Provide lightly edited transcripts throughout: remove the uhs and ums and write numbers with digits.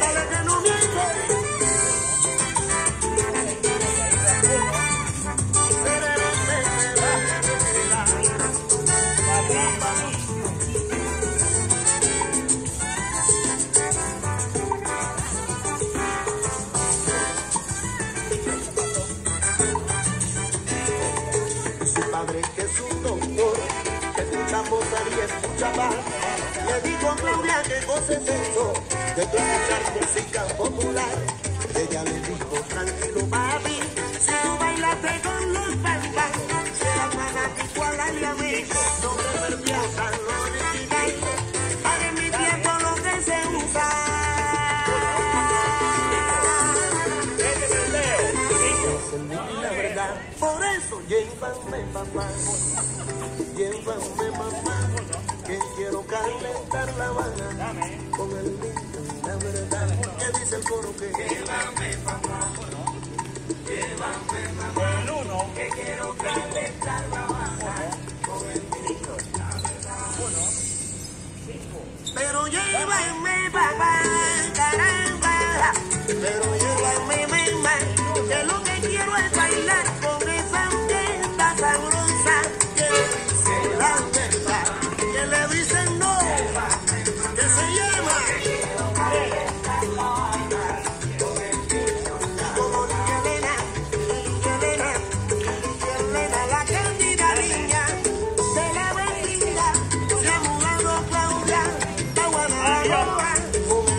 dale que no miente. Su padre, que es un doctor, que escucha Mozart y escucha Bach, le dijo a Claudia que goce eso de tu escuchar música popular. Ella le dijo, tranquilo papi, si tú bailaste con los bambas, serás fanático a la y a mí, no te nerviosa, lo original, para en mi tiempo lo que se usa. La verdad, por eso llévame papá, llévame mamá, que quiero calentar La Habana con el vino y la verdad. ¿Qué dice el coro? Que llévame papá, llévame mamá, que quiero calentar La Habana con el vino y la verdad. Pero llévame papá, caramba, pero llévame mamá, que lo que quiero es bailar con esa orquesta sabrosa que dice la verdad, que le dicen no, que se llama como Elena, la cándida niña de la vecina, se ha mudado Claudia, la Guanabacoa, con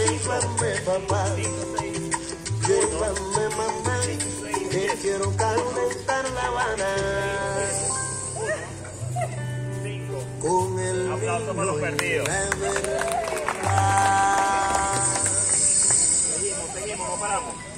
llévame papá, llévame mamá, que quiero calentar La Habana. Con el aplauso por los perdidos. la verdad. Seguimos, no paramos.